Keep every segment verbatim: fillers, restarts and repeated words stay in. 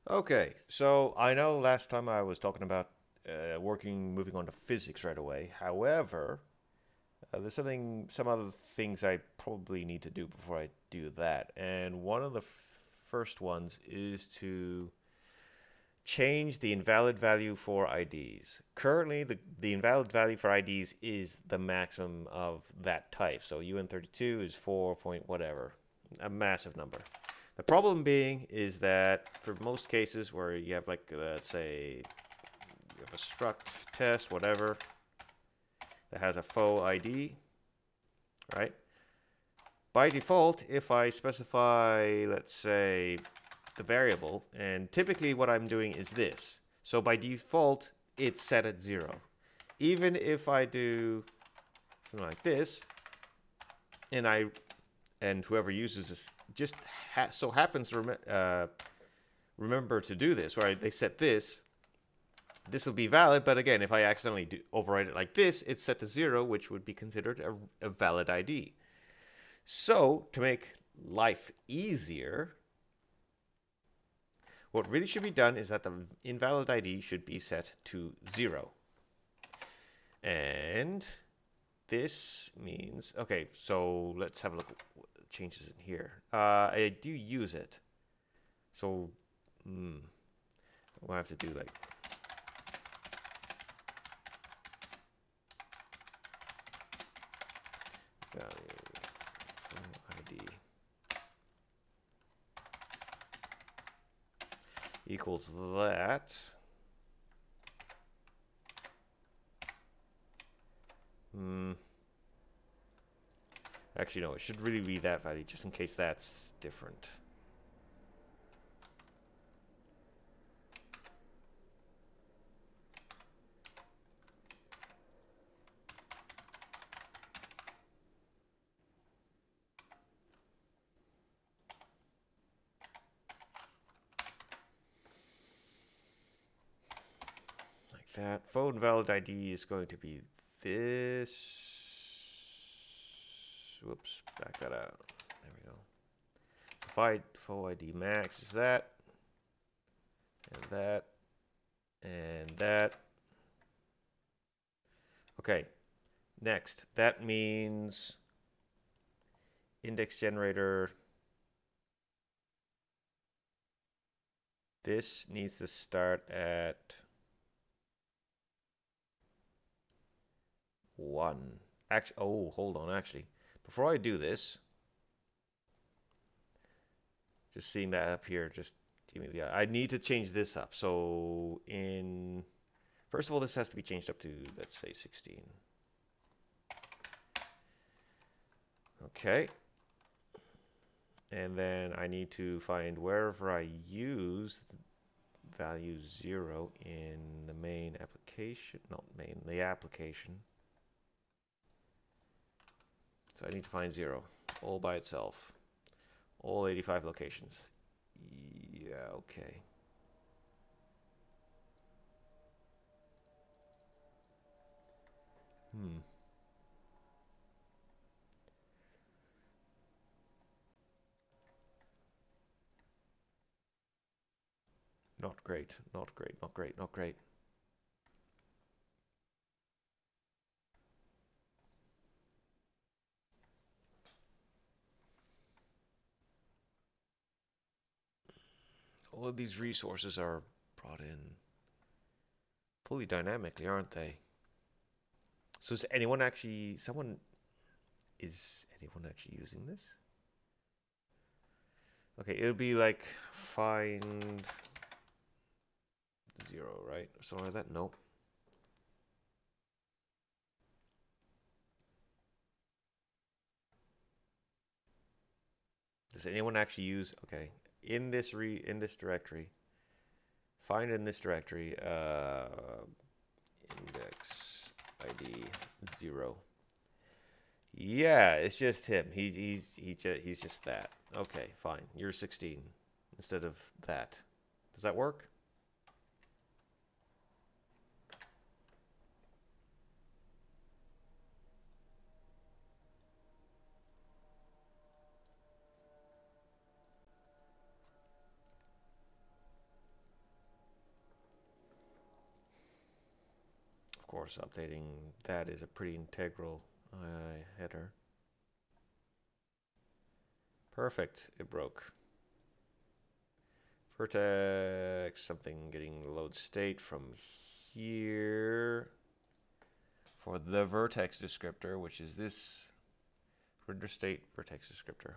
Okay, so I know last time I was talking about uh, working, moving on to physics right away. However, uh, there's something, some other things I probably need to do before I do that. And one of the f- first ones is to change the invalid value for I Ds. Currently, the, the invalid value for I Ds is the maximum of that type. So U N thirty-two is four point whatever, a massive number. The problem being is that for most cases where you have like, uh, let's say, you have a struct test, whatever, that has a faux I D, right? By default, if I specify, let's say, the variable, and typically what I'm doing is this. So by default, it's set at zero. Even if I do something like this, and I and whoever uses this just ha so happens to rem uh, remember to do this, right? They set this, this will be valid, but again, if I accidentally do overwrite it like this, it's set to zero, which would be considered a, a valid I D. So to make life easier, what really should be done is that the invalid I D should be set to zero. And this means, okay, so let's have a look at what changes in here. Uh, I do use it. So, hmm, we'll have to do like value from I D equals that. Hmm. Actually, no, it should really be that value, just in case that's different. Like that. Phone valid I D is going to be this. Whoops, back that out. There we go. If I faux I D max is that, and that, and that. Okay, next. That means index generator. This needs to start at one. Actually, oh, hold on, actually. Before I do this, just seeing that up here, just yeah, I need to change this up. So in, first of all, this has to be changed up to, let's say, sixteen. Okay. And then I need to find wherever I use value zero in the main application, not main, the application. So I need to find zero all by itself. All eighty-five locations. Yeah, okay. Hmm. Not great, not great, not great, not great. All of these resources are brought in fully dynamically, aren't they? So is anyone actually, someone, is anyone actually using this? Okay, it'll be like find zero, right? Or something like that? Nope. Does anyone actually use, okay, in this re in this directory, find in this directory, uh, index I D zero. Yeah, it's just him. He he's he just he's just that. Okay, fine. You're sixteen instead of that. Does that work? course, updating that is a pretty integral uh, header. Perfect, it broke. Vertex, something getting load state from here for the vertex descriptor, which is this render state vertex descriptor.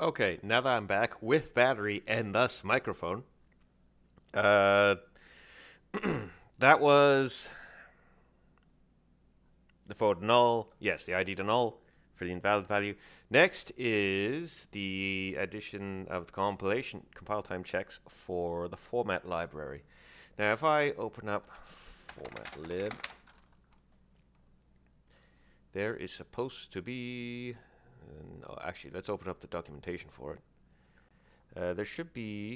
Okay, now that I'm back with battery and thus microphone, uh, that was the for null. Yes, the I D to null for the invalid value. Next is the addition of the compilation compile time checks for the format library. Now, if I open up format lib, there is supposed to be. Uh, no, actually, let's open up the documentation for it. Uh, there should be.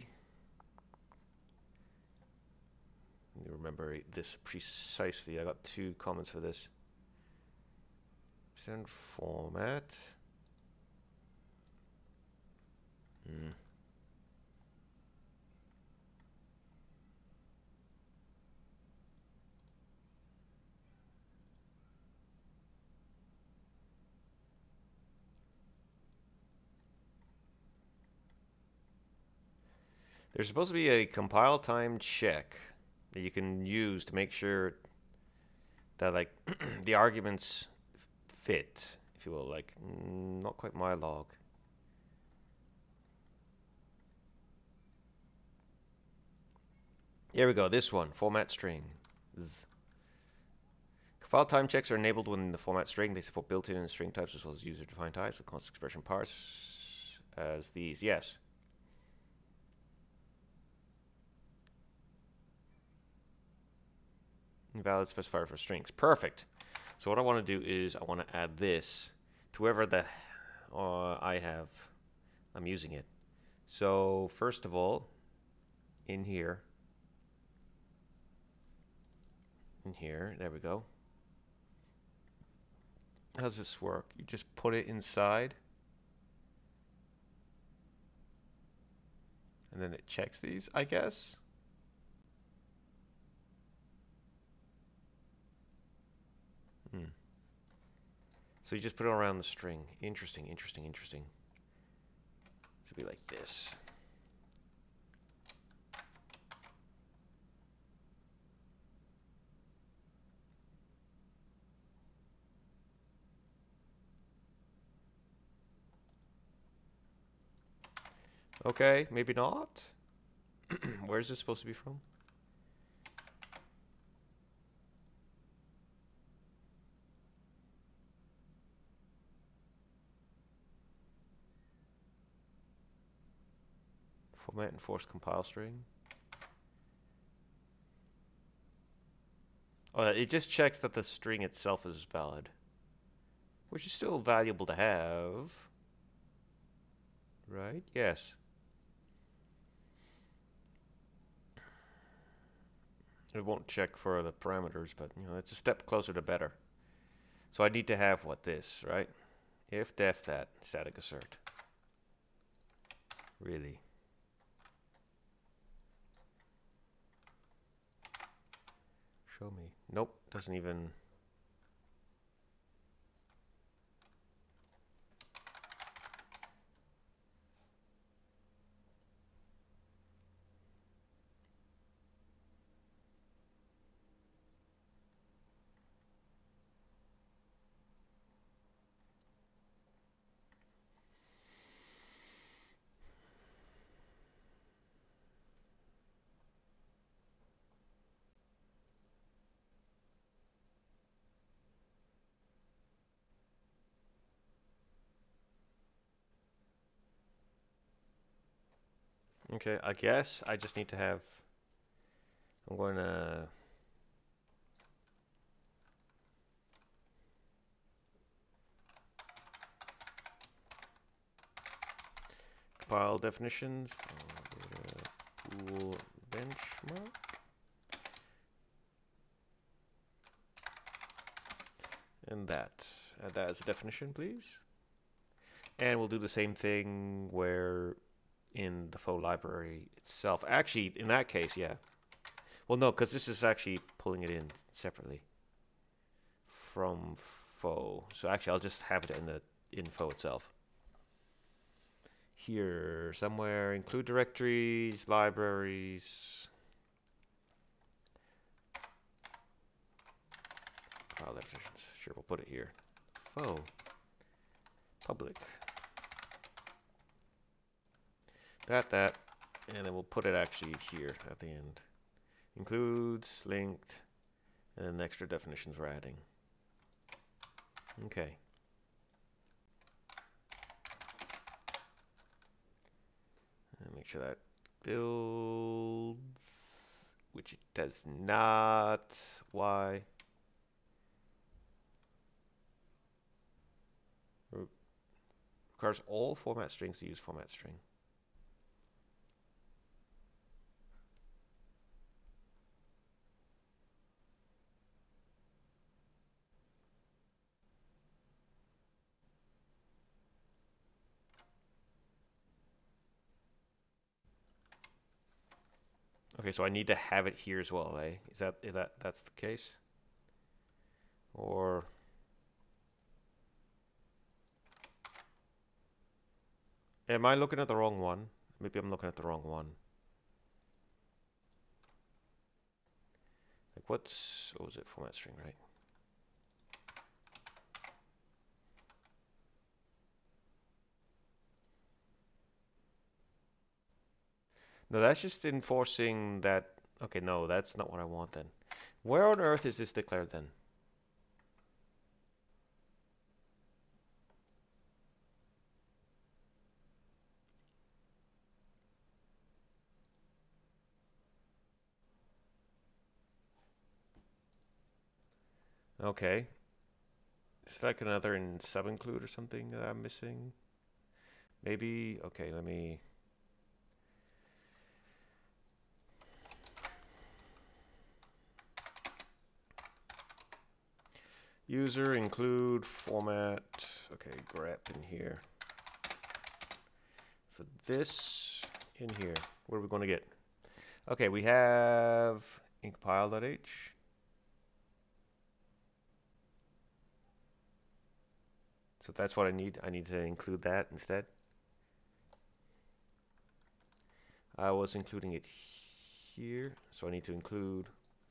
Let me remember this precisely. I got two comments for this. Send format. Hmm. There's supposed to be a compile time check that you can use to make sure that like the arguments fit, if you will. Like, mm, not quite my log. Here we go. This one, format string. Zzz. Compile time checks are enabled when the format string. They support built-in and string types as well as user-defined types with constant expression parse as these. Yes. Invalid specifier for strings. Perfect. So what I want to do is I want to add this to whoever the uh, I have. I'm using it. So first of all, in here, in here, there we go. How does this work? You just put it inside, and then it checks these, I guess. Hmm. So you just put it around the string. Interesting, interesting, interesting. This would be like this. Okay, maybe not. Where is this supposed to be from? Format enforced compile string. Oh, it just checks that the string itself is valid, which is still valuable to have, right? Yes. It won't check for the parameters, but you know, it's a step closer to better. So I need to have what this, right? If def that static assert. Really? Show me. Nope, doesn't even. Okay, I guess I just need to have. I'm going to. Compile definitions. Pool benchmark. And that. Add that as a definition, please. And we'll do the same thing where in the faux library itself. Actually, in that case, yeah. Well, no, because this is actually pulling it in separately from faux. So actually, I'll just have it in the info itself. Here, somewhere, include directories, libraries. File definitions. Sure, we'll put it here. Faux. Public. that, that, and then we'll put it actually here at the end. Includes, linked, and then the extra definitions we're adding. Okay. And make sure that builds, which it does not. Why? Requires all format strings to use format string. Okay, so I need to have it here as well, eh? Is that is that that's the case? Or am I looking at the wrong one? Maybe I'm looking at the wrong one. Like what's what was it? Format string, right? No, that's just enforcing that. Okay, no, that's not what I want then. Where on earth is this declared then? Okay. Is like another in sub-include or something that I'm missing? Maybe, okay, let me... User include format, okay, grep in here. For this in here, what are we going to get? Okay, we have incompile.h. So that's what I need. I need to include that instead. I was including it here, so I need to include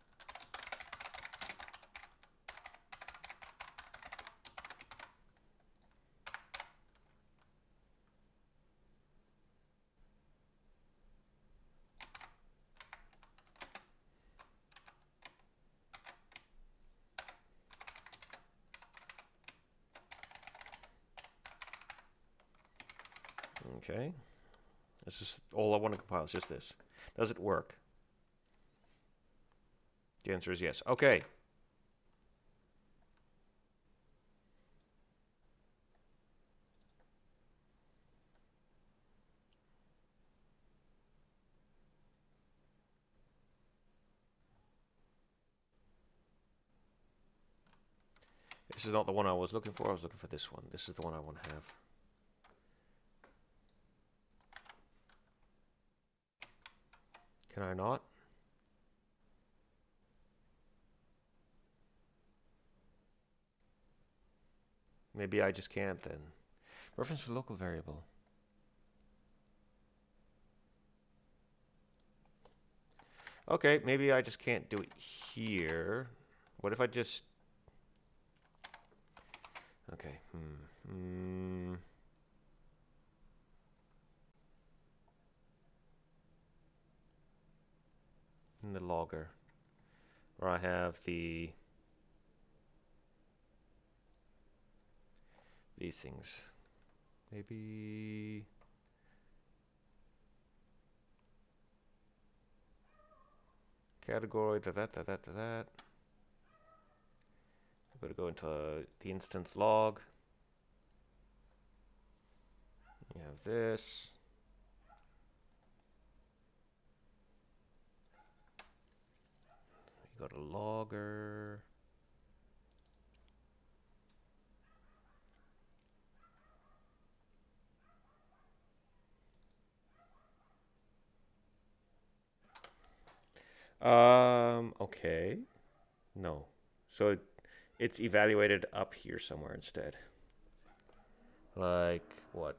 okay. This is all I want to compile. It's just this. Does it work? The answer is yes. Okay. This is not the one I was looking for. I was looking for this one. This is the one I want to have. Can I not? Maybe I just can't then. Reference to local variable. Okay, maybe I just can't do it here. What if I just... Okay. Hmm. Hmm. In the logger, where I have the these things. Maybe category that that that that that. I'm going to go into uh, the instance log. You have this. You got a logger. Um, okay. No. So it, it's evaluated up here somewhere instead. Like what?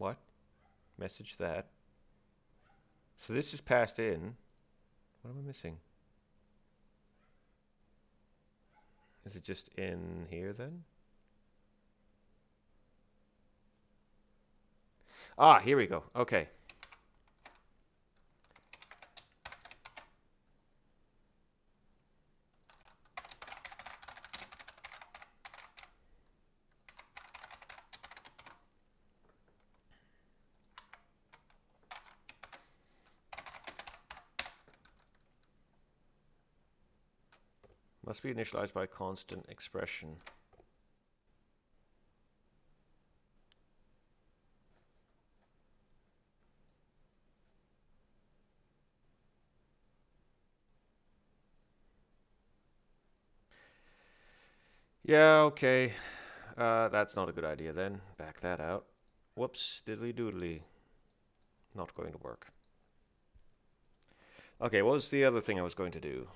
What? Message that. So this is passed in. What am I missing? Is it just in here then? Ah, here we go. Okay. Must be initialized by constant expression. Yeah, okay. Uh, that's not a good idea then. Back that out. Whoops, diddly doodly. Not going to work. Okay, what was the other thing I was going to do?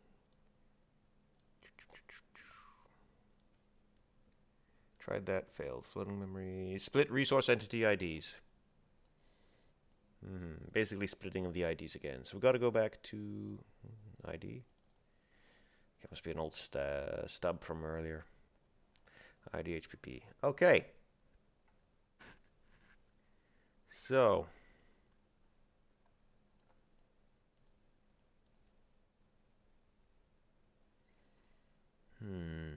Tried that, failed. Floating memory. Split resource entity I Ds. Mm-hmm. Basically splitting of the I Ds again. So we've got to go back to I D. It must be an old st stub from earlier. I D H P P. Okay. So. Hmm.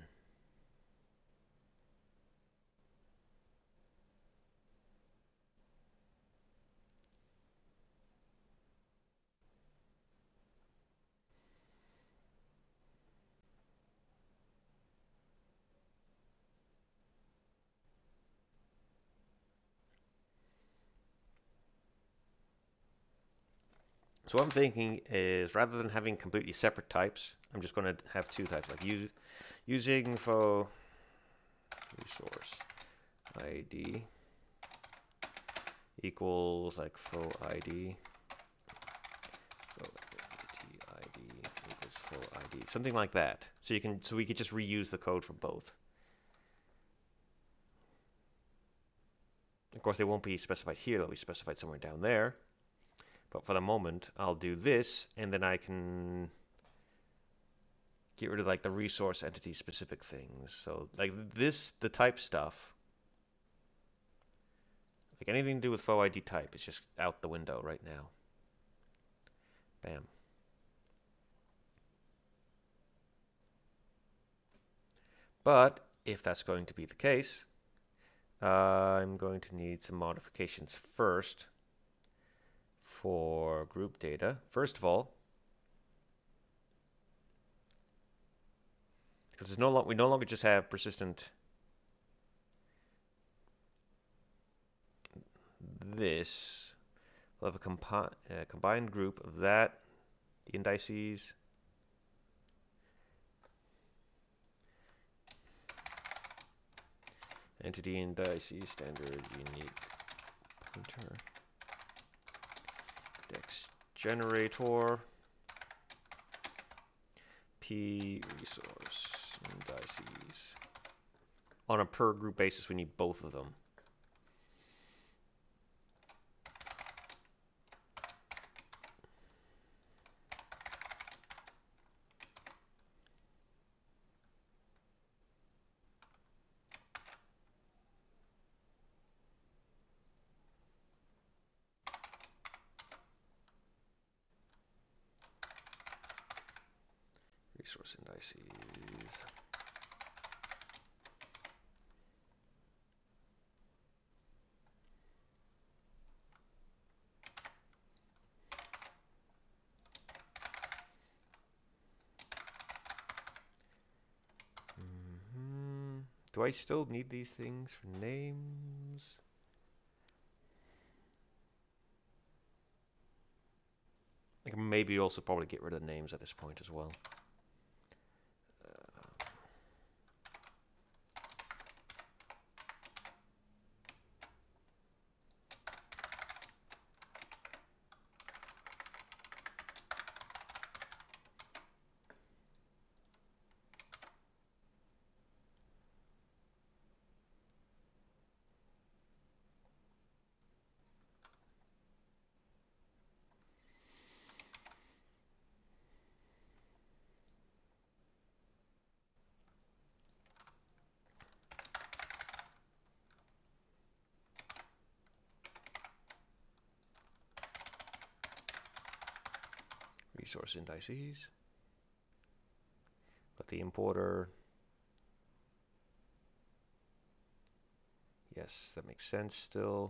So what I'm thinking is, rather than having completely separate types, I'm just going to have two types, like use, using for resource I D equals like faux I D, faux entity I D equals faux I D, something like that. So you can, so we could just reuse the code for both. Of course, they won't be specified here; they'll be specified somewhere down there. But for the moment, I'll do this, and then I can get rid of like the resource entity specific things. So like this, the type stuff, like anything to do with faux I D type is just out the window right now. Bam. But if that's going to be the case, uh, I'm going to need some modifications first for group data. First of all, because there's no lo we no longer just have persistent this. We'll have a compi uh, combined group of that, the indices, entity indices, standard unique pointer, dex generator, p resource indices. On a per group basis, we need both of them. Resource indices. Mm-hmm. Do I still need these things for names? I can maybe also probably get rid of names at this point as well. resource indices. But the importer, yes, that makes sense still.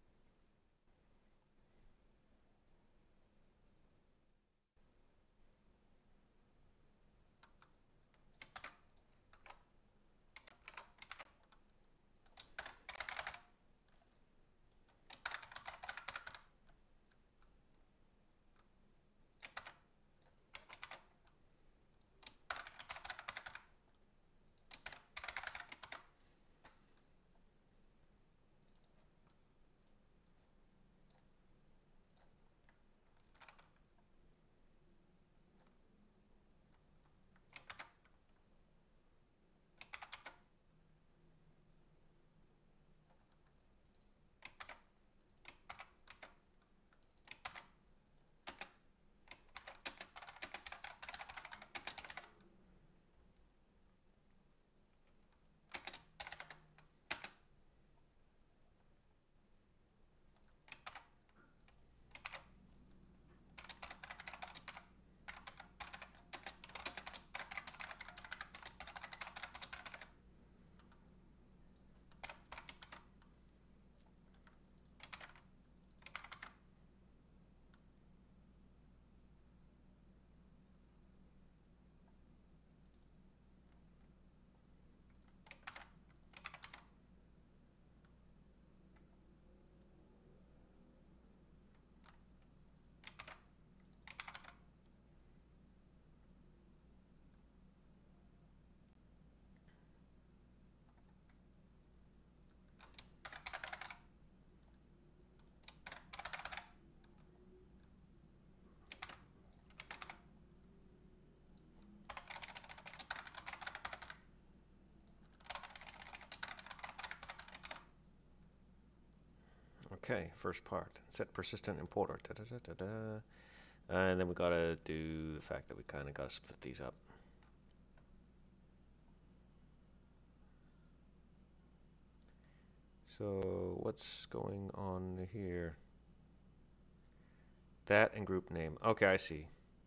Okay, first part, set persistent importer, da, da, da, da, da. And then we gotta do the fact that we kind of gotta split these up. So what's going on here? That and group name. Okay, I see.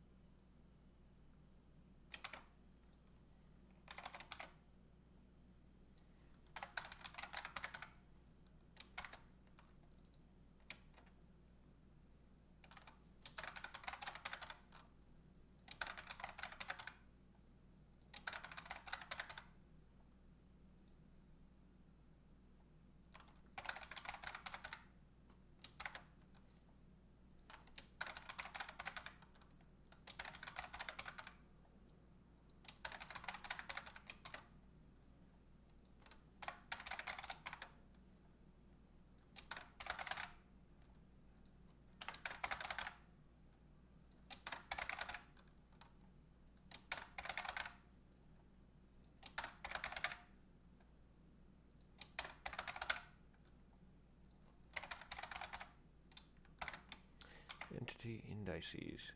Entity indices.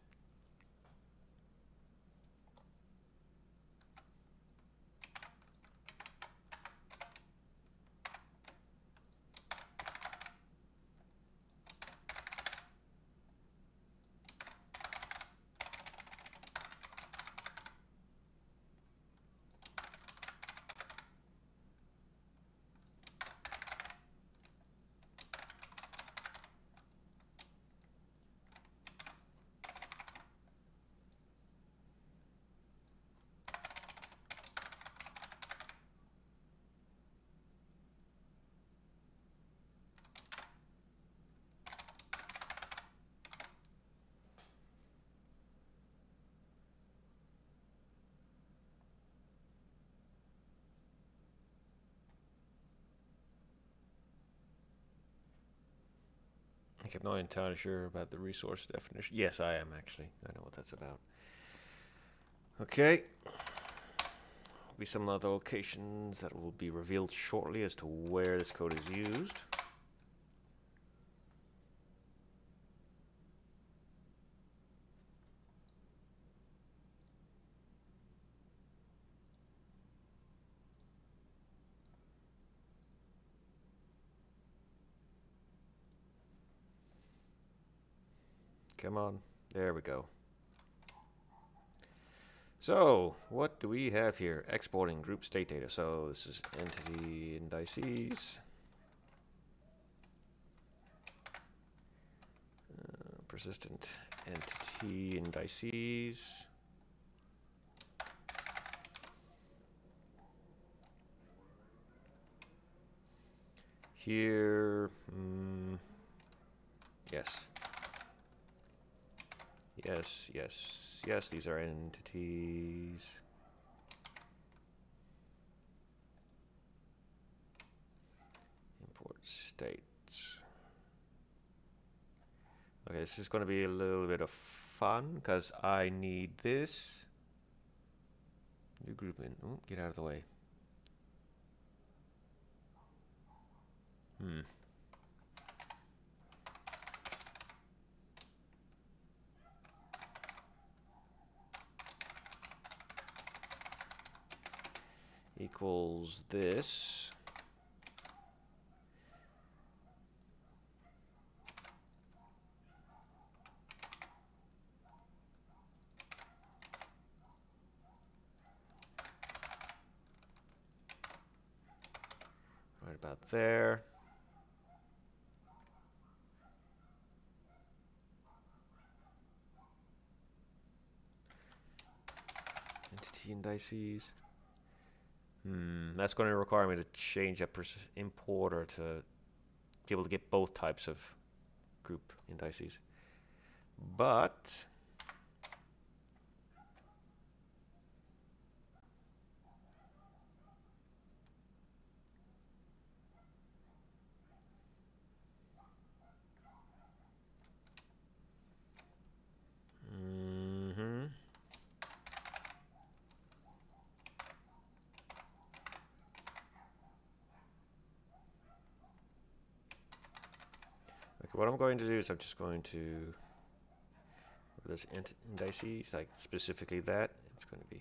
I'm not entirely sure about the resource definition. Yes, I am actually. I know what that's about. Okay. Be some other locations that will be revealed shortly as to where this code is used. Come on. There we go. So, what do we have here? Exporting group state data. So, this is entity indices. Uh, persistent entity indices. Here, mm, yes. Yes, yes, yes, these are entities. Import states. Okay, this is going to be a little bit of fun because I need this. New group in. Oh, get out of the way. Hmm. Equals this. Right about there. Entity indices. Hmm, that's going to require me to change a importer to be able to get both types of group indices. But mm-hmm. Okay, what I'm going to do is I'm just going to there's indices, like specifically that, it's going to be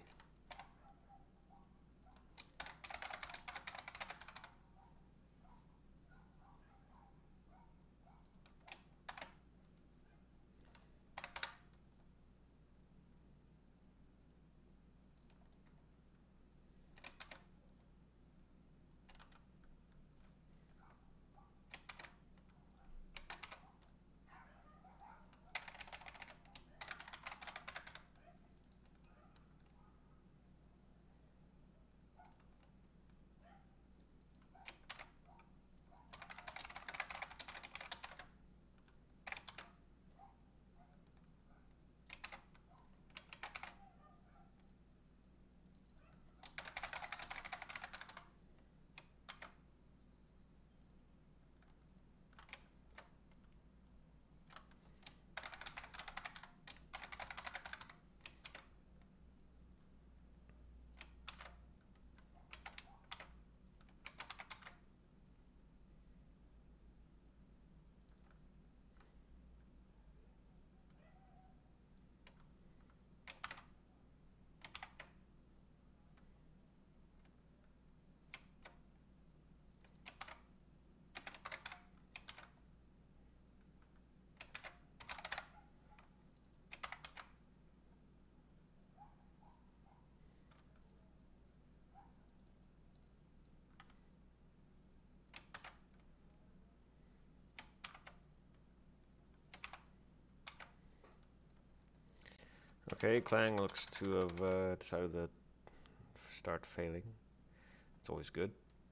okay. Clang looks to have uh, decided to start failing. It's always good.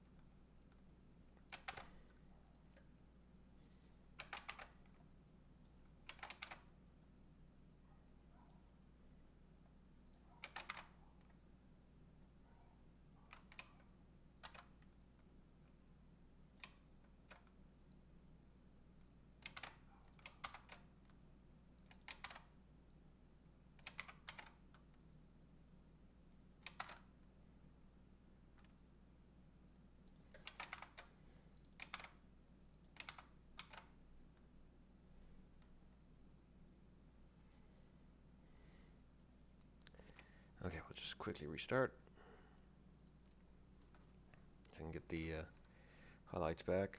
Okay, we'll just quickly restart. So I can get the uh, highlights back.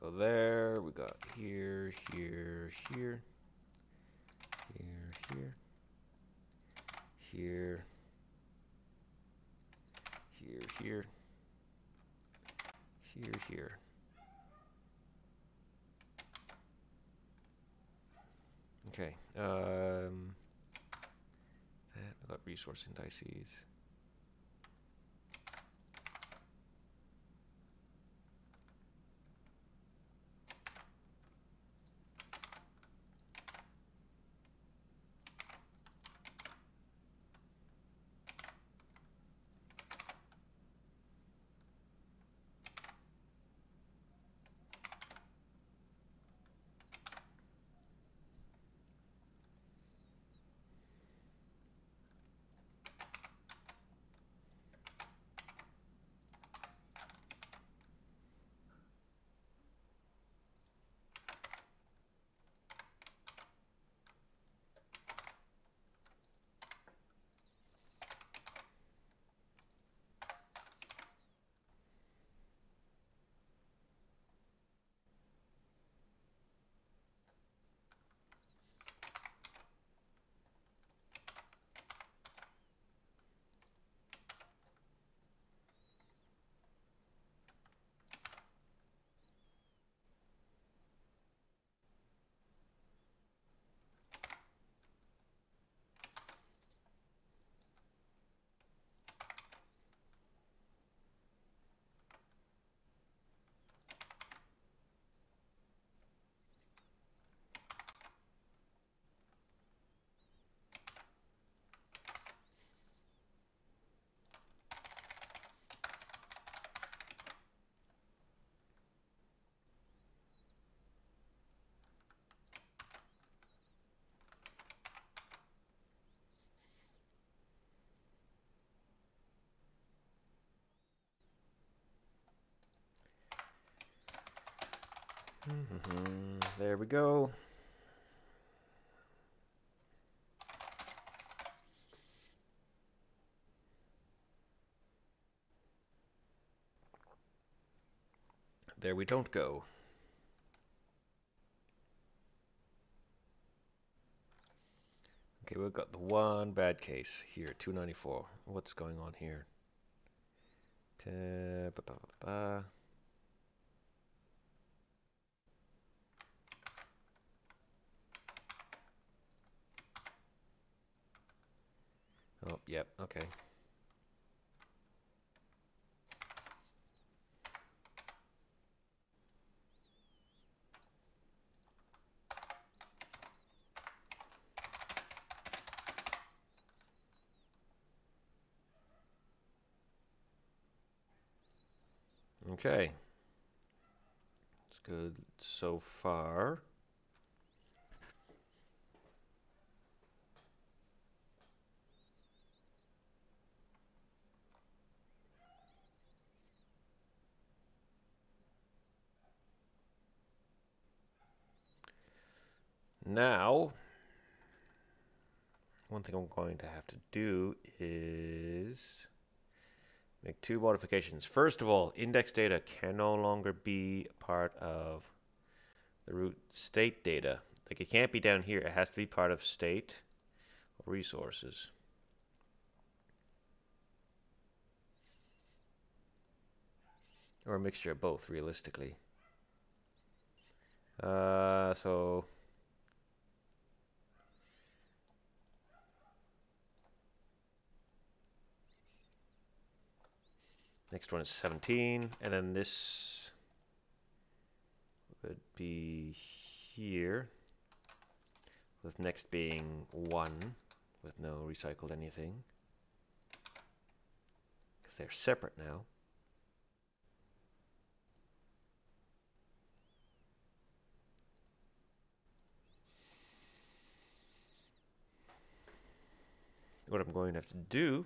go there. We got here, here, here, here, here, here, here, here, here, here. Okay. Um, that we got resource indices. Mm-hmm. There we go. There we don't go. Okay, we've got the one bad case here, two ninety-four. What's going on here? Ta ba ba ba ba. Oh, yep, okay. Okay. It's good so far. Now, one thing I'm going to have to do is make two modifications. First of all, index data can no longer be part of the root state data. Like, it can't be down here. It has to be part of state or resources. Or a mixture of both, realistically. Uh, so... Next one is seventeen, and then this would be here, with next being one, with no recycled anything, because they're separate now. What I'm going to have to do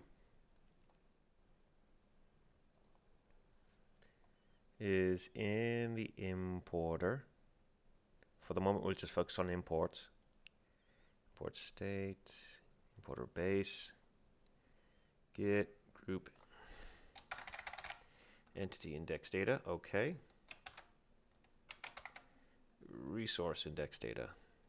is in the importer, for the moment we'll just focus on imports. Import state, importer base, get group entity index data, okay. resource index data.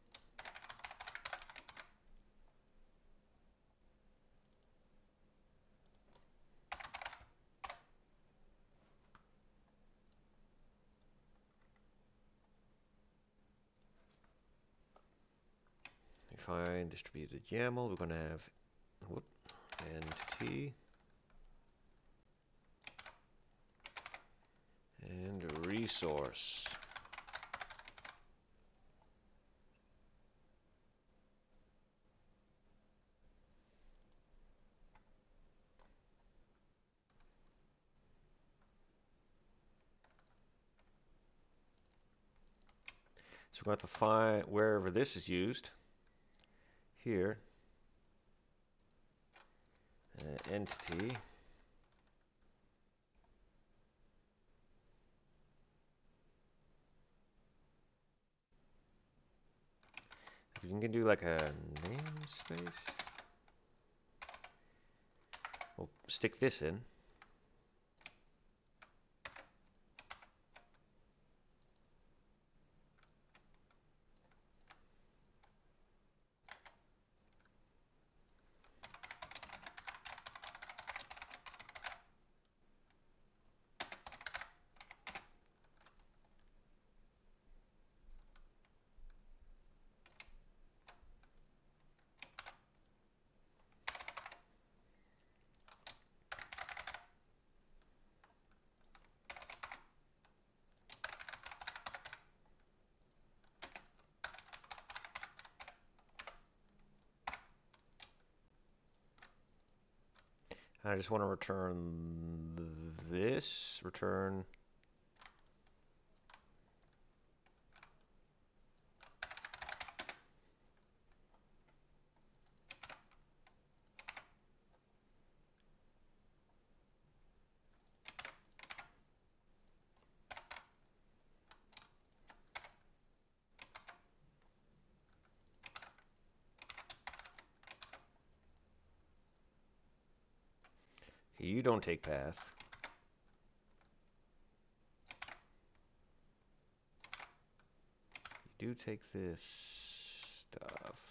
Find distributed YAML. We're going to have whoop, entity and resource. So we're going to have to find wherever this is used. Here, uh, entity, you can do like a namespace. We'll stick this in. I just want to return this, return you don't take path. You do take this stuff.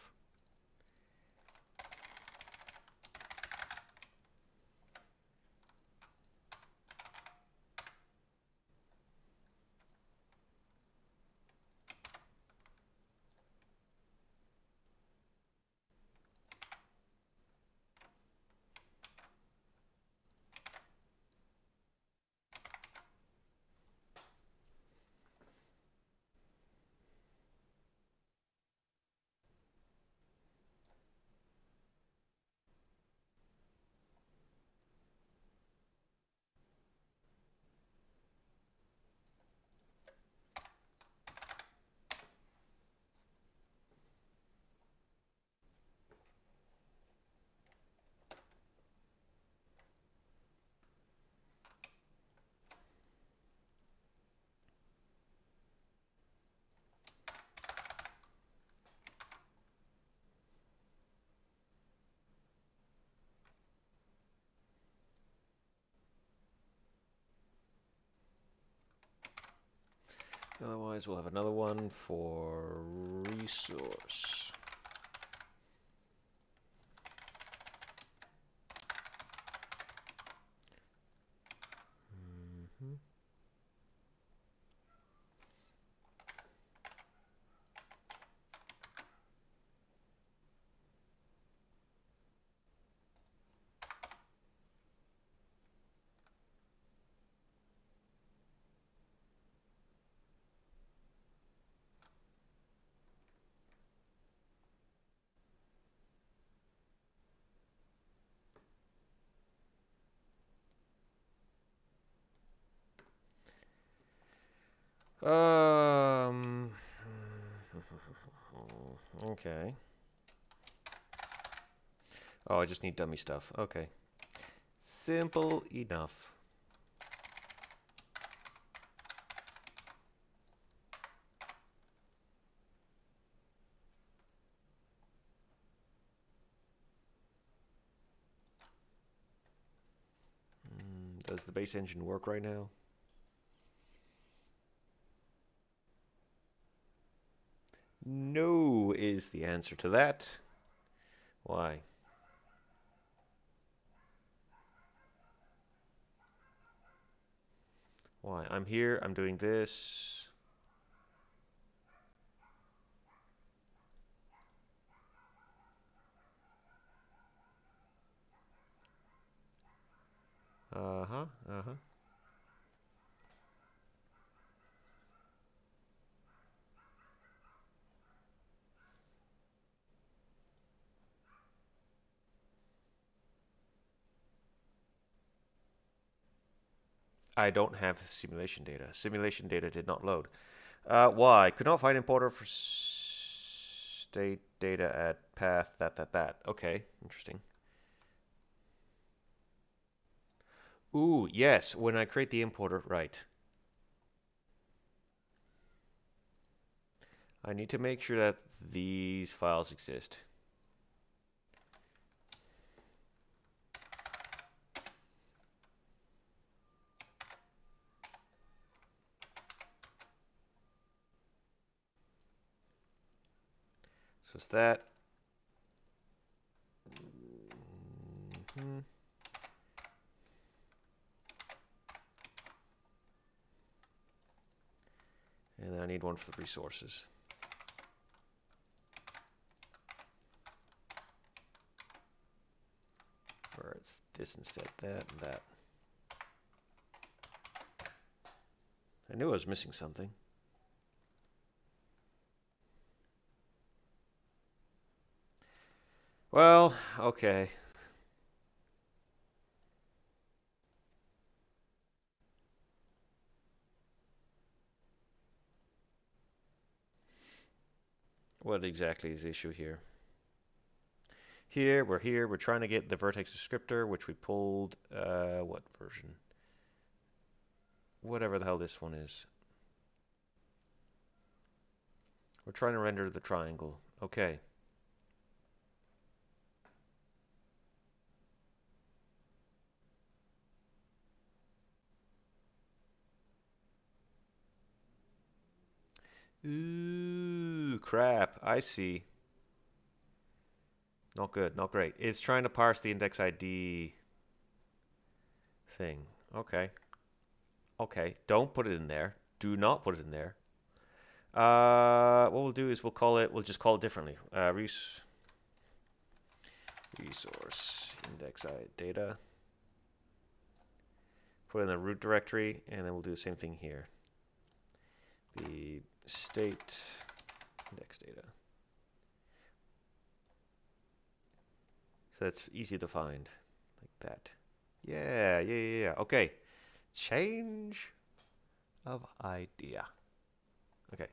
Otherwise, we'll have another one for resource. Mm-hmm. Um. Okay. Oh, I just need dummy stuff. Okay. Simple enough. Mm, does the base engine work right now? No is the answer to that. Why? Why? I'm here, I'm doing this. Uh-huh, uh-huh. I don't have simulation data. Simulation data did not load. Uh, why? Could not find importer for state data at path that, that, that. Okay, interesting. Ooh, yes, when I create the importer, right. I need to make sure that these files exist. So it's that. Mm-hmm. And then I need one for the resources. Or it's this instead, that and that. I knew I was missing something. Well, okay. What exactly is the issue here? Here, we're here, we're trying to get the vertex descriptor, which we pulled, uh, what version? Whatever the hell this one is. We're trying to render the triangle. Okay. Ooh, crap. I see. Not good, not great. It's trying to parse the index I D thing. Okay. Okay, don't put it in there. Do not put it in there. Uh, what we'll do is we'll call it, we'll just call it differently. Uh, res resource index I data. Put it in the root directory, and then we'll do the same thing here. The state index data. So that's easy to find, like that. Yeah, yeah, yeah, yeah. Okay. Change of idea. Okay.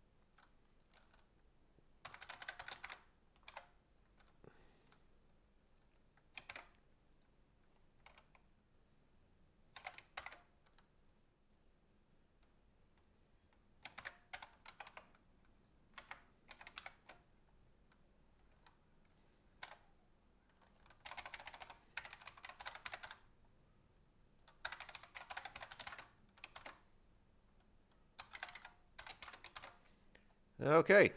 Okay.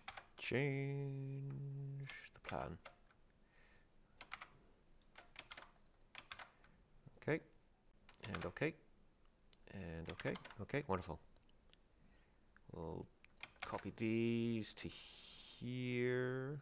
Change the plan. Okay. And okay. And okay. Okay, wonderful. We'll copy these to here.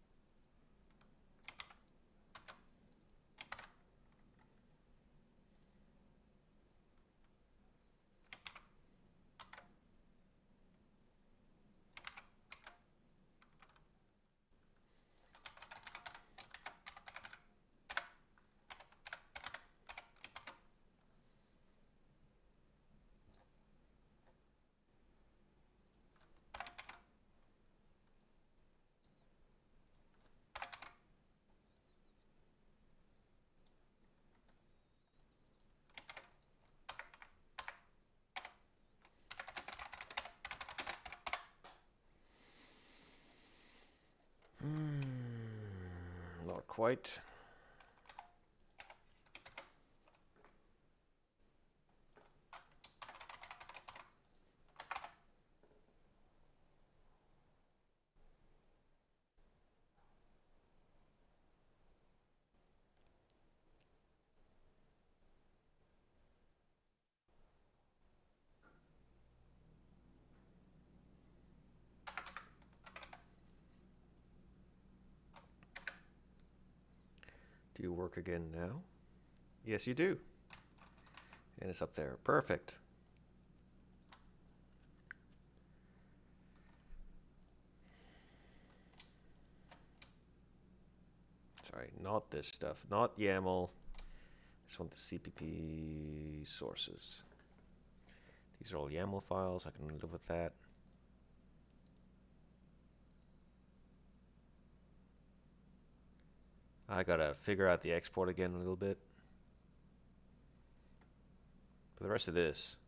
Hmm, not quite. Do you work again now? Yes, you do. And it's up there. Perfect. Sorry, not this stuff. Not YAML. I just want the C P P sources. These are all YAML files. I can live with that. I gotta figure out the export again a little bit. For the rest of this,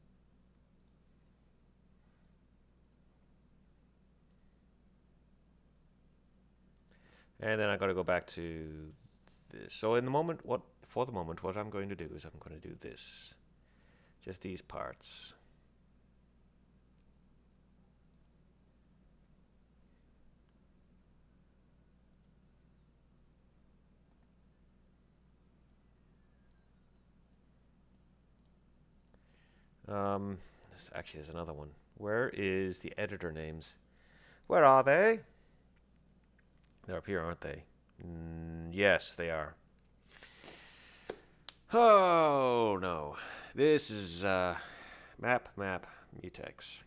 and then I gotta go back to this. So in the moment, what for the moment, what I'm going to do is I'm going to do this, just these parts. Um, this actually is another one. Where is the editor names? Where are they? They're up here, aren't they? Mm, yes, they are. Oh, no. This is uh, map, map, mutex.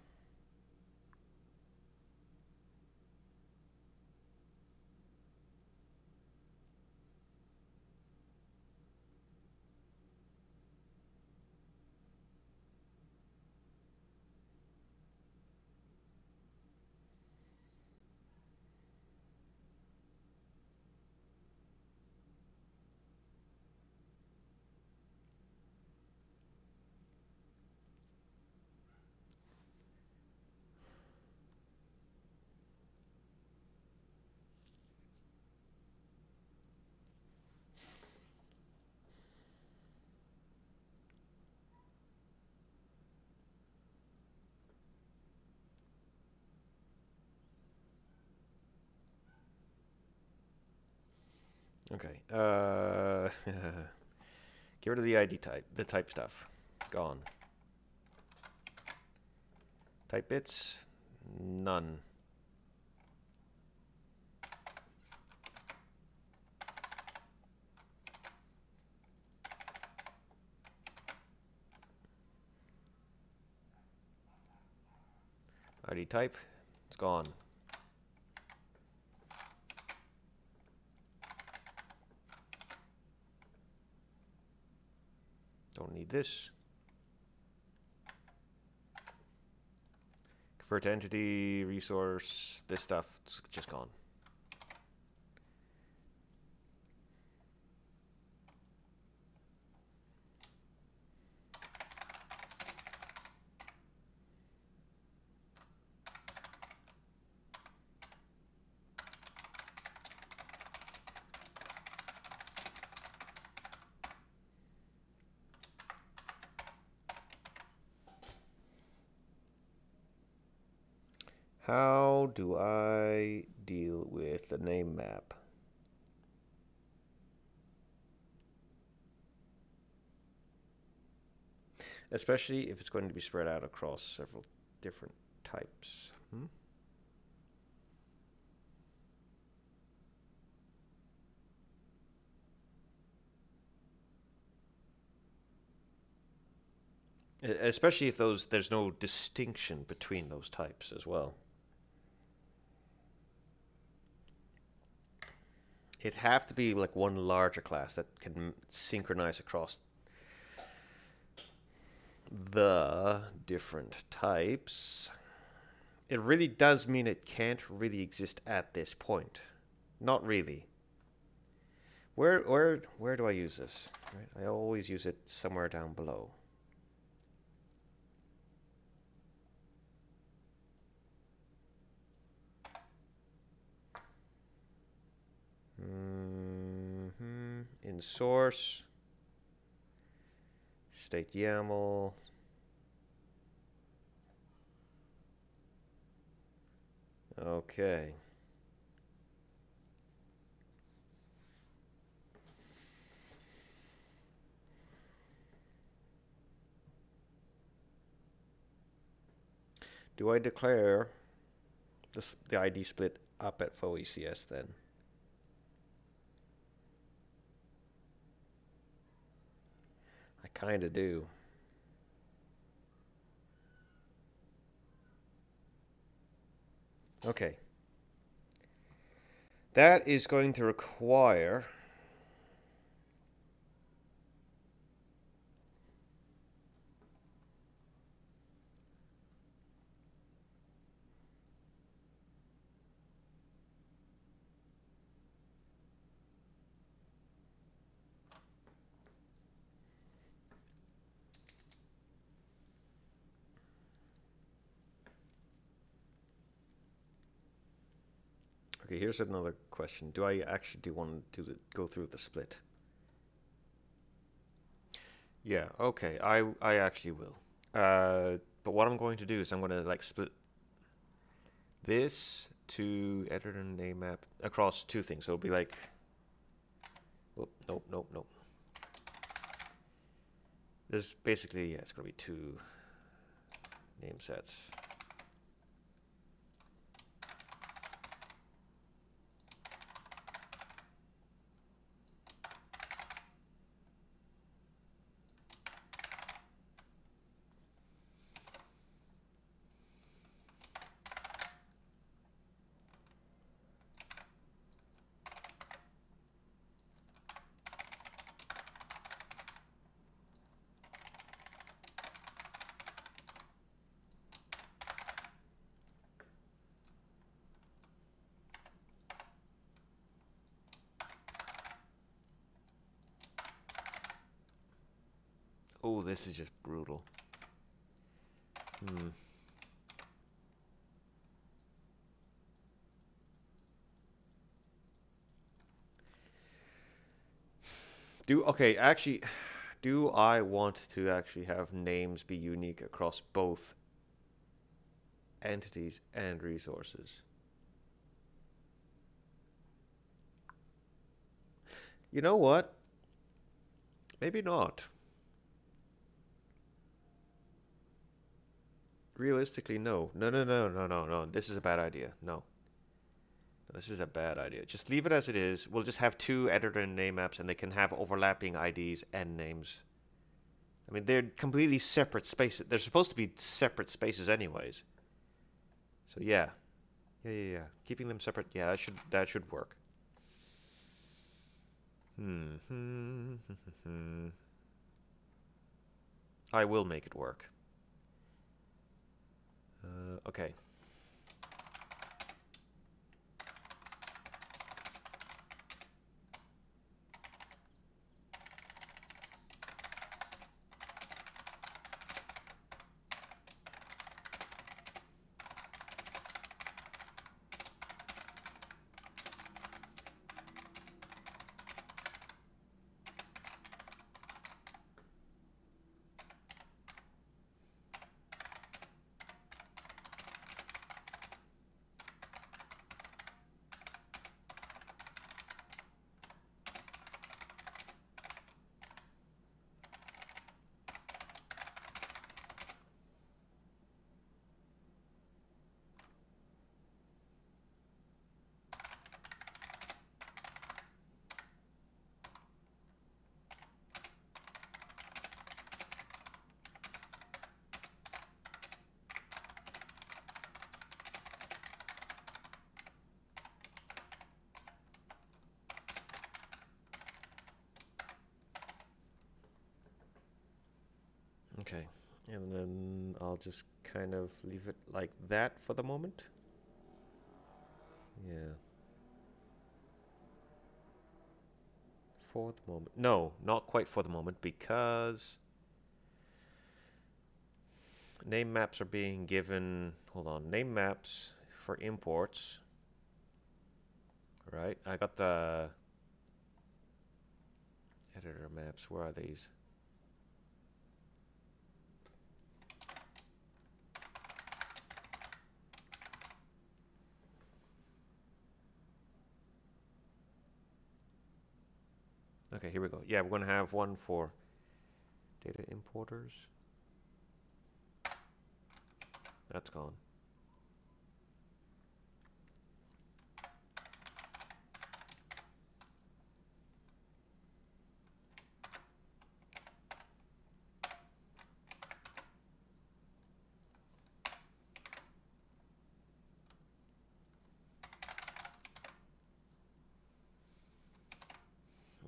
Okay. Uh, get rid of the I D type, the type stuff. Gone. Type bits, none. I D type, it's gone. Don't need this. Convert to entity, resource, this stuff, it's just gone. How do I deal with the name map? Especially if it's going to be spread out across several different types. Hmm? Especially if those there's no distinction between those types as well. It'd have to be like one larger class that can synchronize across the different types. It really does mean it can't really exist at this point. Not really. Where where where do I use this? Right? I always use it somewhere down below. Mm-hmm. In source, state YAML. Okay. Do I declare this, the I D split up at F O E C S then? I kind of do. Okay. That is going to require... Okay, here's another question. Do I actually do want to do the, go through the split? Yeah, okay, I, I actually will. Uh, but what I'm going to do is I'm going to like split this to editor and name map across two things. So it'll be like, oh, nope, nope, nope. There's basically, yeah, it's going to be two name sets. Oh, this is just brutal. Hmm. Do, okay, actually, do I want to actually have names be unique across both entities and resources? You know what? Maybe not. Realistically, no. No, no, no, no, no, no. This is a bad idea. No. This is a bad idea. Just leave it as it is. We'll just have two editor and name maps, and they can have overlapping I Ds and names. I mean, they're completely separate spaces. They're supposed to be separate spaces anyways. So yeah. Yeah, yeah, yeah. Keeping them separate, yeah, that should that should work. Hmm. I will make it work. Uh, okay. Okay, and then I'll just kind of leave it like that for the moment. Yeah. For the moment. No, not quite for the moment, because name maps are being given... Hold on. Name maps for imports. Right, I got the editor maps. Where are these? Okay, here we go. Yeah, we're going to have one for data importers. That's gone.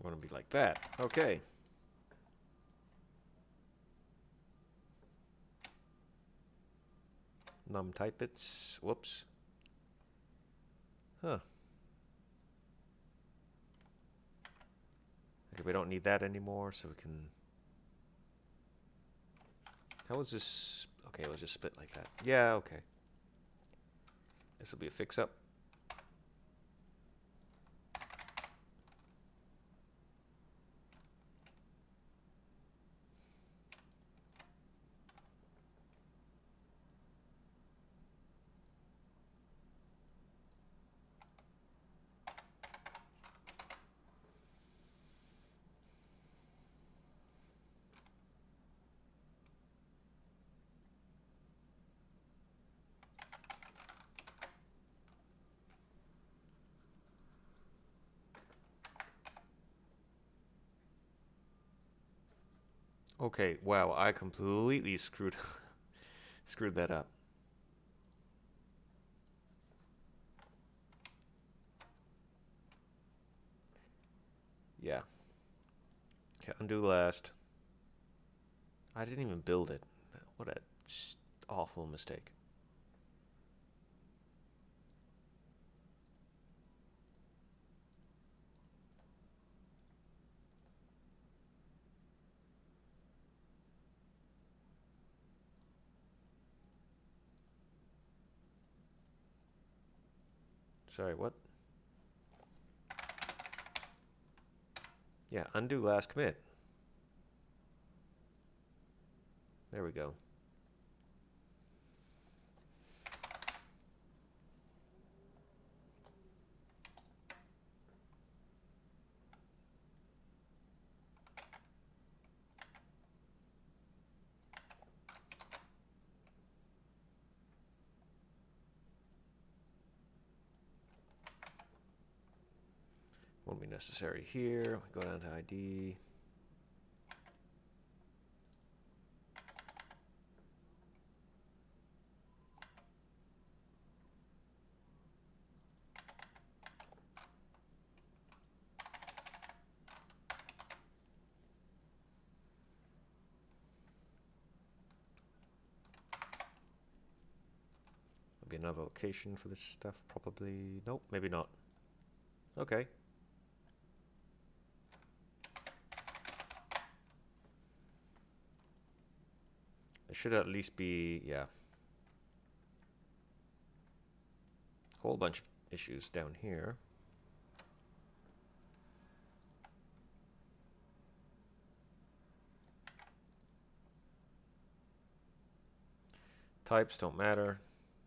want to be like that. Okay. Num type bits. Whoops. Huh. Okay, we don't need that anymore, so we can... How was this? Okay, we'll just split like that. Yeah, okay. This will be a fix-up. Okay, wow, I completely screwed screwed that up. Yeah. Okay, undo last. I didn't even build it. What a awful mistake. Sorry, what? Yeah, undo last commit. There we go. Won't be necessary here. We go down to I D. There'll be another location for this stuff, probably. Nope, maybe not. Okay. There should at least be, yeah, a whole bunch of issues down here. Types don't matter.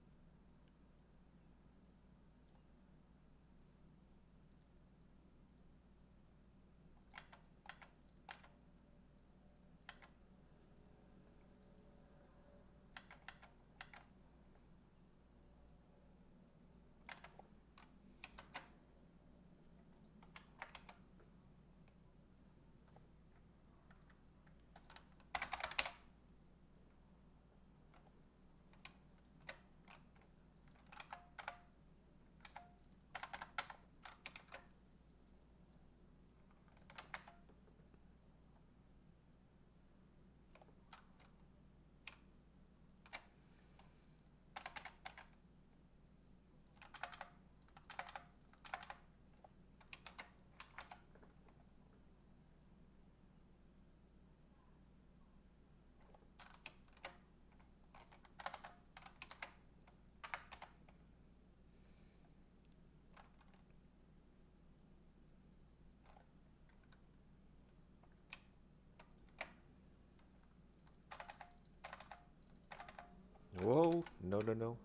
Whoa, no, no, no.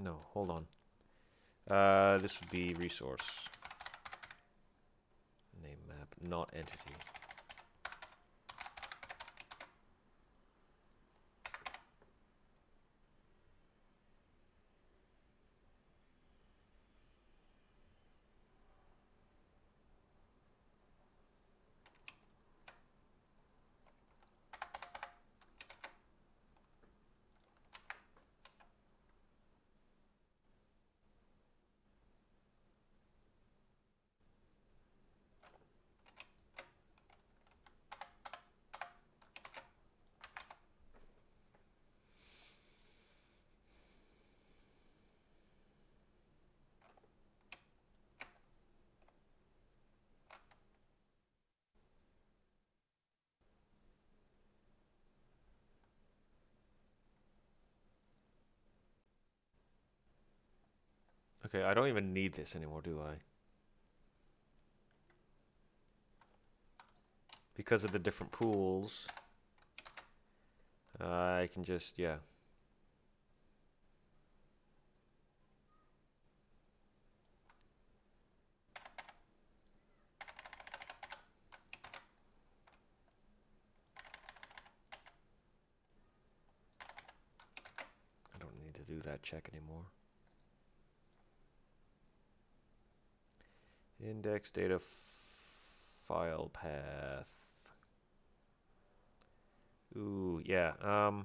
No, hold on. Uh, this would be resource. Name map, not entity. Okay, I don't even need this anymore, do I? Because of the different pools, uh, I can just, yeah. I don't need to do that check anymore. Index data file path. Ooh, yeah. Um,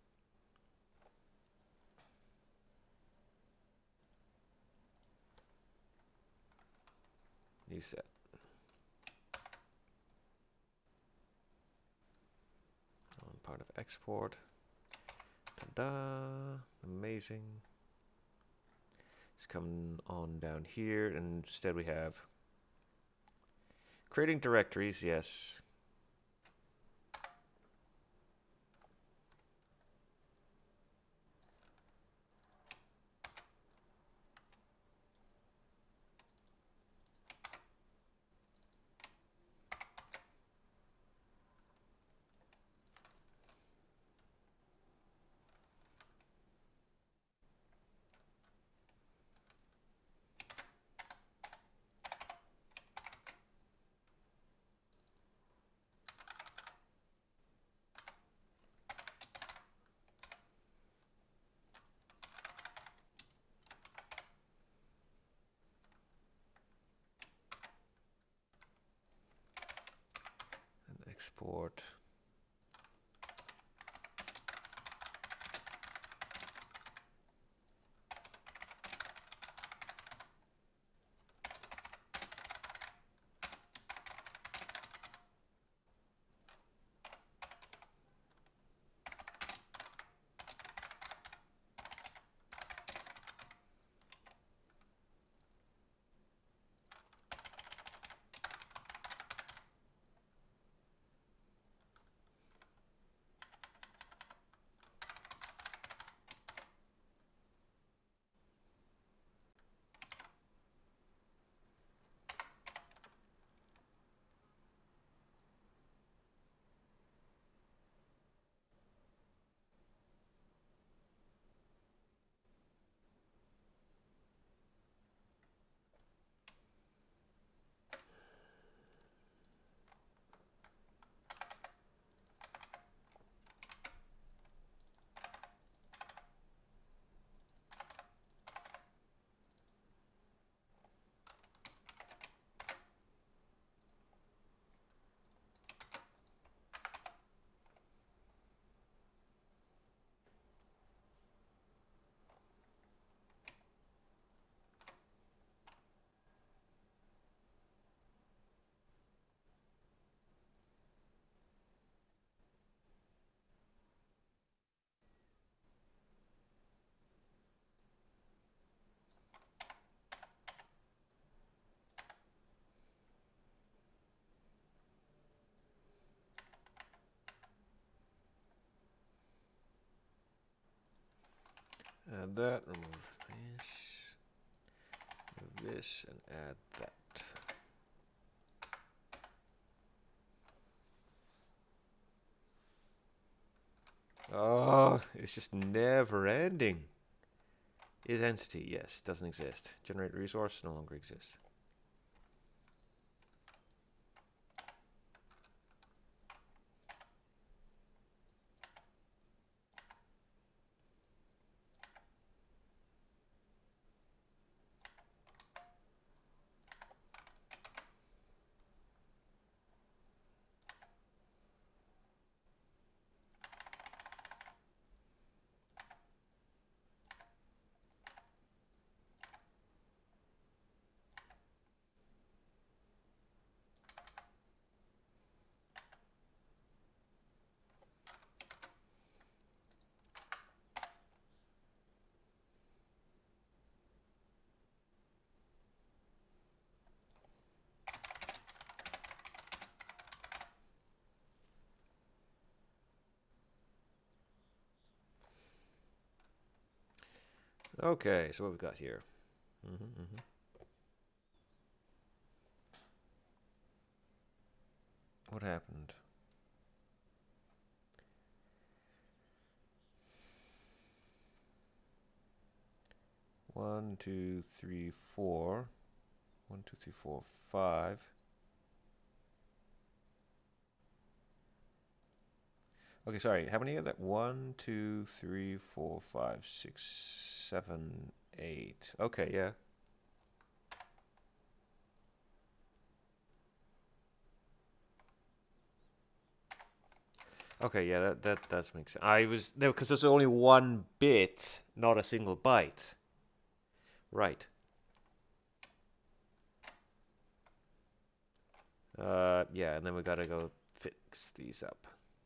new set. On part of export. Ta-da! Amazing. It's coming on down here, and instead we have creating directories. Yes. Export. Add that, remove this, remove this, and add that. Oh, it's just never ending. is entity. Yes, doesn't exist. Generate resource no longer exists. Okay, so what we got here? Mm-hmm, mm-hmm. What happened? One, two, three, four. One, two, three, four, five. Okay, sorry. How many are that? One, two, three, four, five, six, seven, eight. Okay, yeah. Okay, yeah, that that does make sense. I was no, because there's only one bit, not a single byte. Right. Uh, yeah, and then we gotta go fix these up.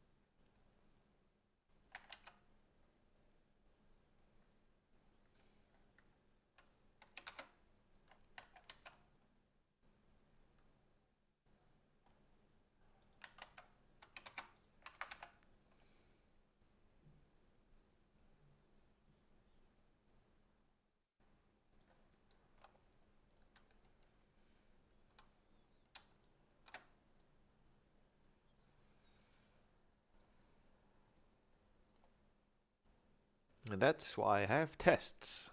And that's why I have tests.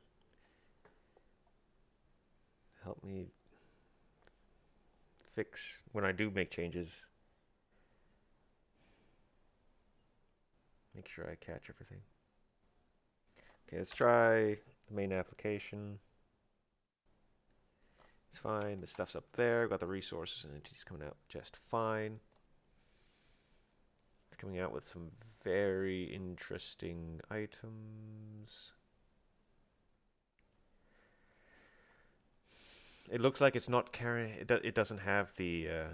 Help me fix when I do make changes. Make sure I catch everything. Okay, let's try the main application. It's fine. The stuff's up there. Got the resources and entities coming out just fine. It's coming out with some very interesting items. It looks like it's not carrying. It, do, it doesn't have the. Uh,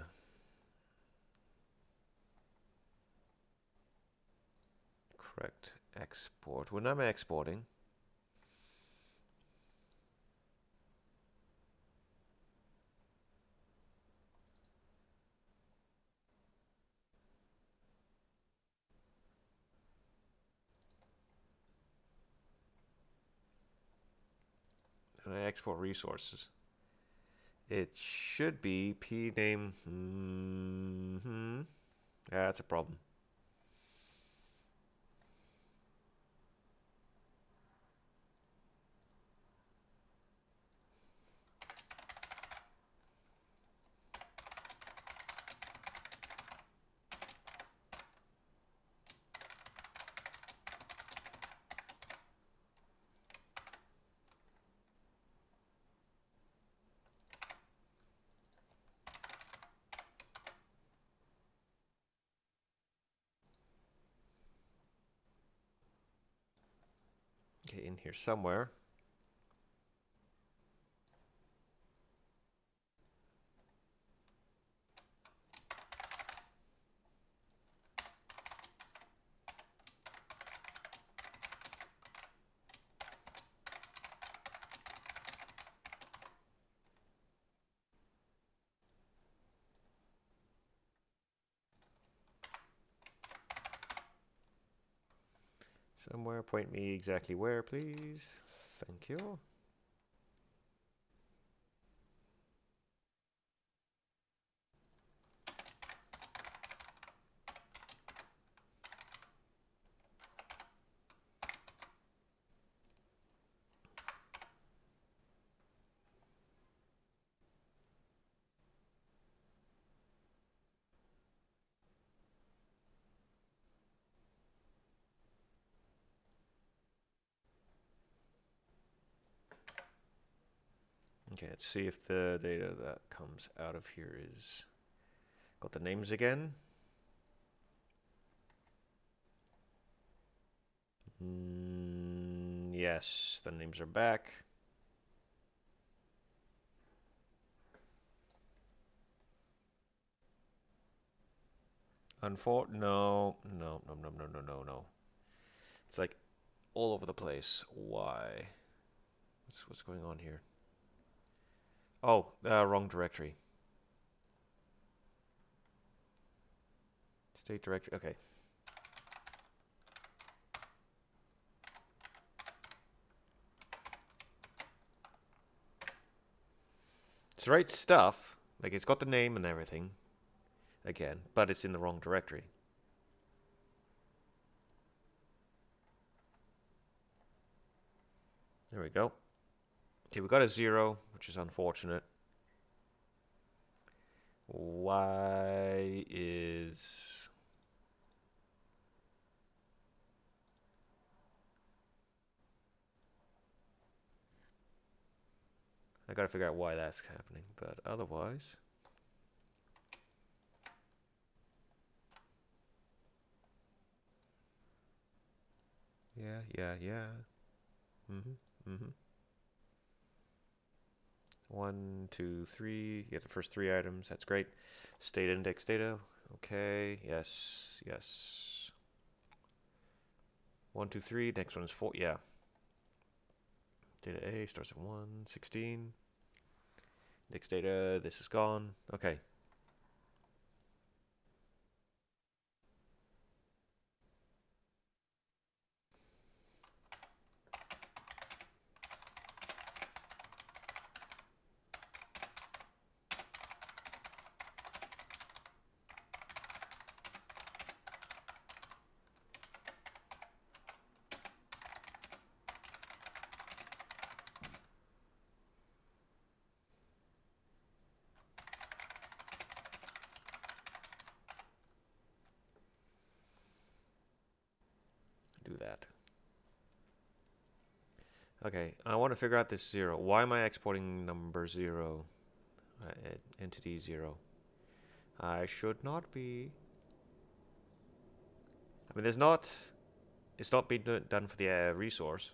correct export. When I'm exporting, when I export resources, it should be p name. Mm-hmm. Yeah, that's a problem. Okay, in here somewhere. Somewhere, point me exactly where, please. Thank you. Okay, let's see if the data that comes out of here is got the names again. Mm, yes, the names are back. Unfor no, no, no, no, no, no, no, no. It's like all over the place. Why? What's what's going on here? Oh, uh, wrong directory. State directory. Okay. It's the right stuff. Like, it's got the name and everything. Again, but it's in the wrong directory. There we go. Okay, we got a zero, which is unfortunate. Why is... I gotta figure out why that's happening, but otherwise... Yeah, yeah, yeah. Mm-hmm, mm-hmm. One, two, three. You get the first three items. That's great. State index data. Okay. Yes. Yes. One, two, three. Next one is four. Yeah. Data A starts at one, sixteen. Index data. This is gone. Okay. Do that. Okay, I want to figure out this zero. Why am I exporting number zero? Uh, entity zero. I should not be. I mean, there's not. It's not being done for the uh, resource.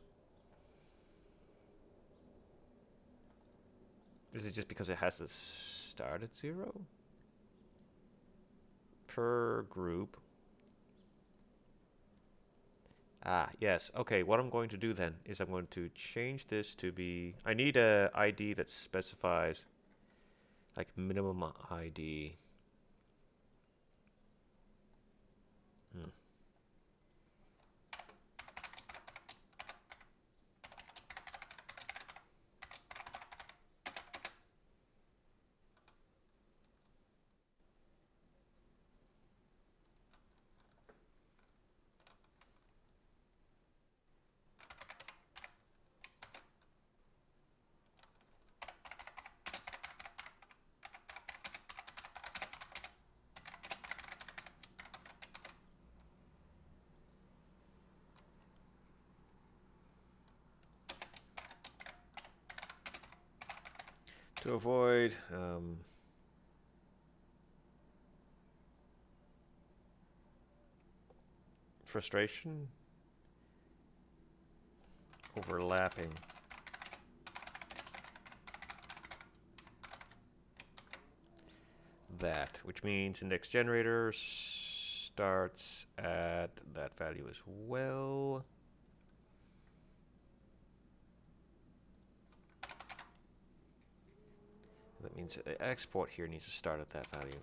Is it just because it has to start at zero? Per group. Ah, yes. Okay, what I'm going to do then is I'm going to change this to be... I need a I D that specifies like minimum I D. Hmm. To avoid um, frustration, overlapping. That, which means index generator starts at that value as well. That means the export here needs to start at that value.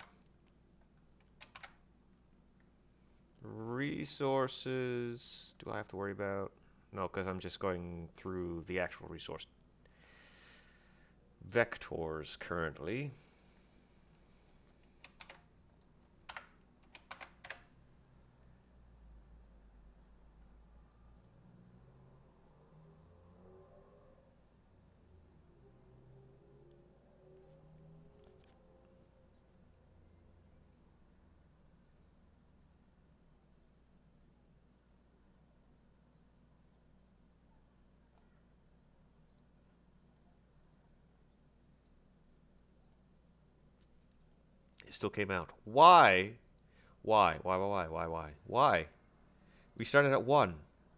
Resources, do I have to worry about? No, because I'm just going through the actual resource vectors currently. still came out. Why? Why? Why? Why? Why? Why? Why? We started at one.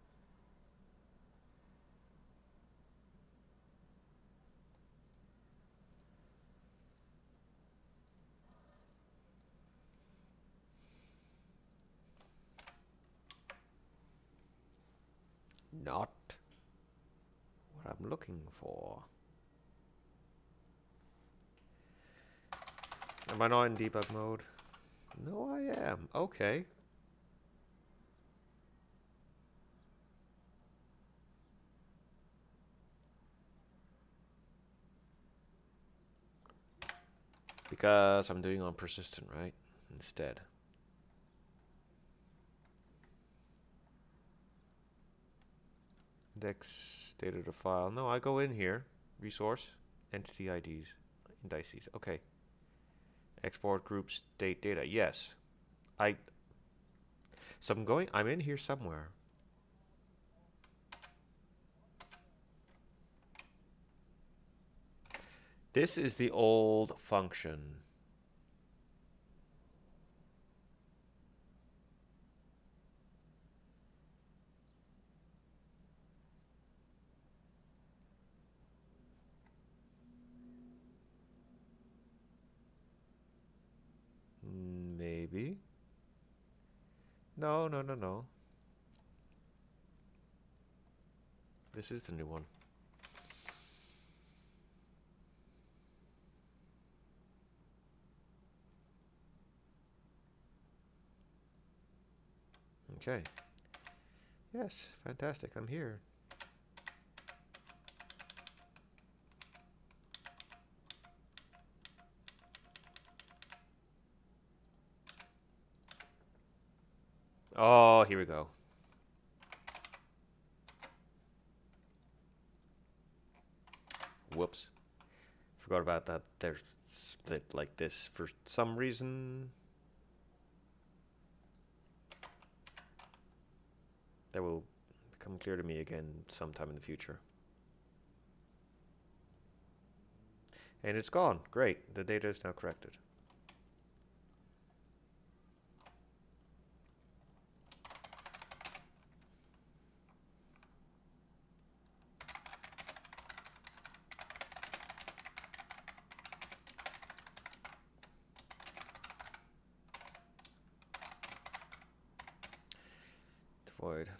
Not what I'm looking for. Am I not in debug mode? No, I am. Okay. Because I'm doing on persistent, right? Instead. Index data to file. No, I go in here. Resource, entity I Ds, indices. Okay. Export group state data. Yes. I. So I'm going. I'm in here somewhere. This is the old function. Maybe. No, no, no, no. This is the new one. Okay. Yes, fantastic. I'm here. Oh, here we go. Whoops. Forgot about that. They're split like this for some reason. That will become clear to me again sometime in the future. And it's gone. Great. The data is now corrected. Void.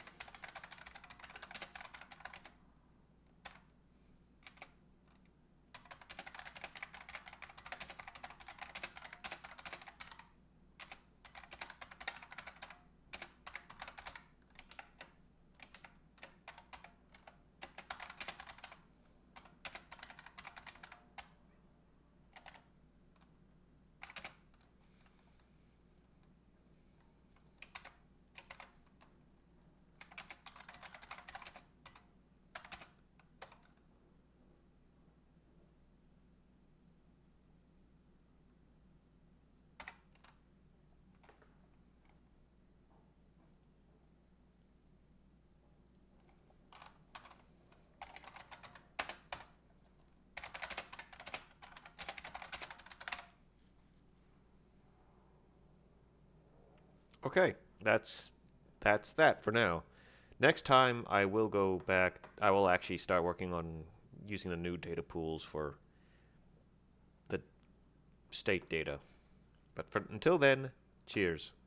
Okay, that's that's that for now. Next time I will go back. I will actually start working on using the new data pools for the state data. But for, until then, cheers.